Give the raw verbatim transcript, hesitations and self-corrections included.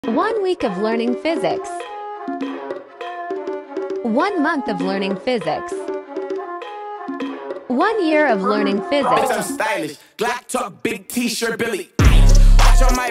One week of learning physics. One month of learning physics. One year of learning physics. Bitch, I'm stylish. Glock talk, big t-shirt, Billy. Watch on my